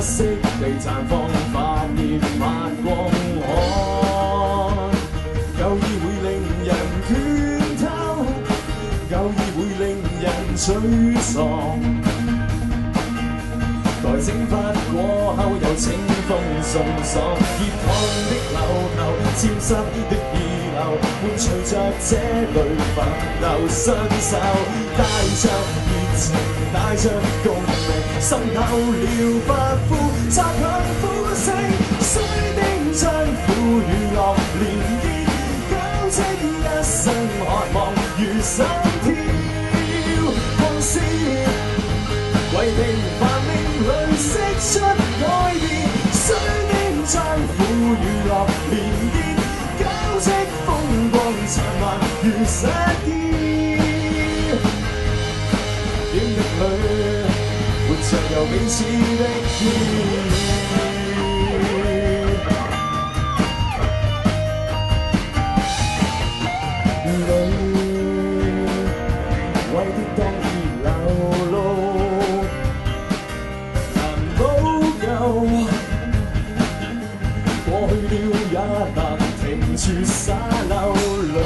色地綻放，發熱發光。舊意會令人倦透，舊意會令人沮喪。待蒸發過後，有清風送爽，熱燙的樓頭，潮濕的二樓，伴隨着這類奮鬥雙手，帶着熱情，帶着共鳴，滲透了髮膚，擦向呼聲，水叮將苦與樂連結，交織一生渴望如心跳狂詩，為平凡命裏釋出改變，水叮將苦與樂連結，交織風光燦爛如石堅。點滴裏活着有彼此的意。為的當然流露，難補救，過去了也難停住灑流淚，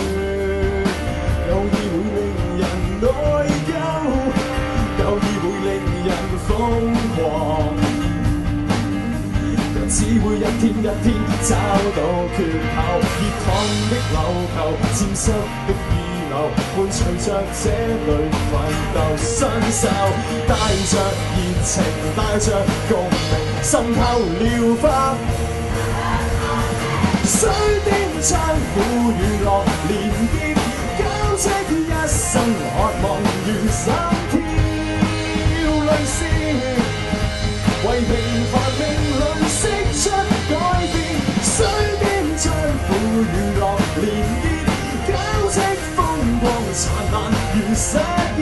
舊意會令人內疚，舊意會令人瘋狂，人只會一天一天找到缺口，熱燙的樓球，沾濕的伴隨着這類奮鬥雙手，帶着熱情，帶着共鳴，滲透了髮，水叮將苦與樂連結，交織一生渴望如心跳淚腺，為平凡命裏釋出改變，水叮將苦與樂連結，交織風光燦爛如石堅，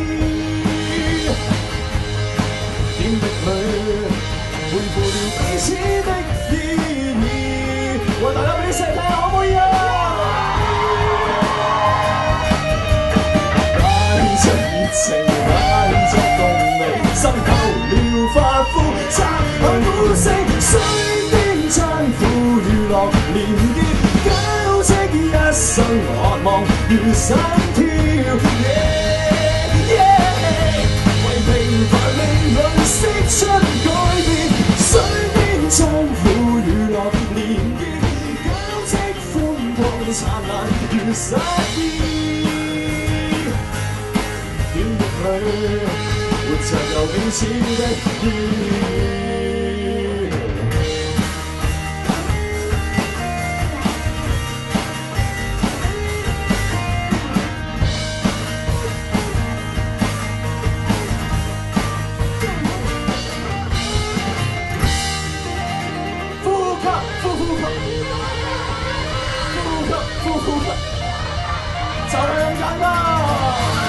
點滴裏背負了彼此的意義，為大家俾聲聽可唔可以啊？帶着熱情，帶着動力，滲透了髮膚，擦向呼聲，水叮將苦與樂連結，交織一生渴望如心跳。為平凡命裏釋出改變，水叮將苦與樂連結，交織風光燦爛如石堅，點滴裏活着有彼此的意義。呼吸，就係咁簡單。